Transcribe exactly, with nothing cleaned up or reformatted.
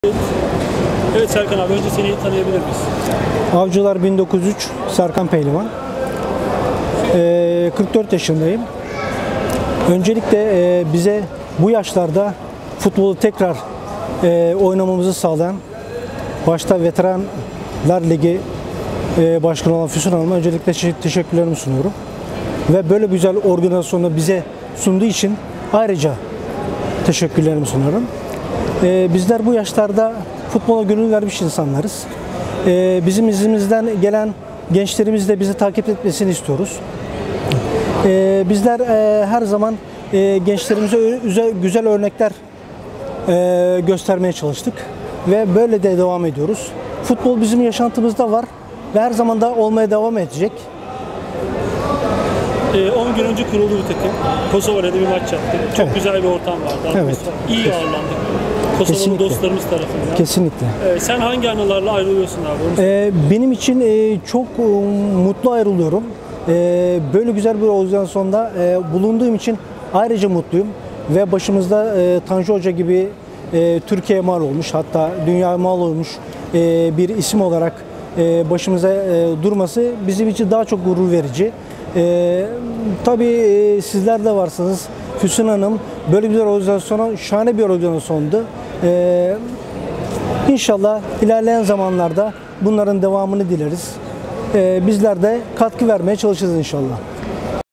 Evet Serkan abi, önce seni tanıyabilir miyiz? Avcılar bin dokuz yüz üç, Serkan Pehlivan. Ee, kırk dört yaşındayım. Öncelikle e, bize bu yaşlarda futbolu tekrar e, oynamamızı sağlayan, başta Veteranlar Ligi e, Başkanı olan Füsun Hanım'a öncelikle teşekkürlerimi sunuyorum. Ve böyle güzel organizasyonu bize sunduğu için ayrıca teşekkürlerimi sunuyorum. E, bizler bu yaşlarda futbola gönül vermiş insanlarız. E, bizim izimizden gelen gençlerimiz de bizi takip etmesini istiyoruz. E, bizler e, her zaman e, gençlerimize güzel, güzel örnekler e, göstermeye çalıştık ve böyle de devam ediyoruz. Futbol bizim yaşantımızda var ve her zaman da olmaya devam edecek. on gün önce kuruldu bu takım. Kosova'da bir maç yaptık. Çok Evet. güzel bir ortam vardı. Evet. İyi ağırlandık. Kosovalı Kesinlikle. dostlarımız tarafından. Kesinlikle. Ee, sen hangi anılarla ayrılıyorsun abi? E, benim için e, çok e, mutlu ayrılıyorum. E, böyle güzel bir organizasyonda e, bulunduğum için ayrıca mutluyum. Ve başımızda e, Tanju Hoca gibi e, Türkiye'ye mal olmuş, hatta dünyaya mal olmuş e, bir isim olarak e, başımıza e, durması bizim için daha çok gurur verici. E, tabii e, sizler de varsınız. Füsun Hanım böyle bir organizasyona, şahane bir organizasyondu. E, İnşallah ilerleyen zamanlarda bunların devamını dileriz. E, bizler de katkı vermeye çalışırız inşallah.